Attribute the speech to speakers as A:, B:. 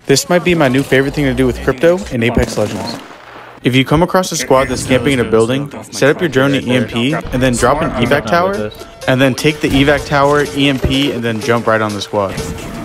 A: This might be my new favorite thing to do with crypto in Apex Legends. If you come across a squad that's camping in a building, set up your drone to EMP, and then drop an evac tower, and then take the evac tower, EMP, and then jump right on the squad.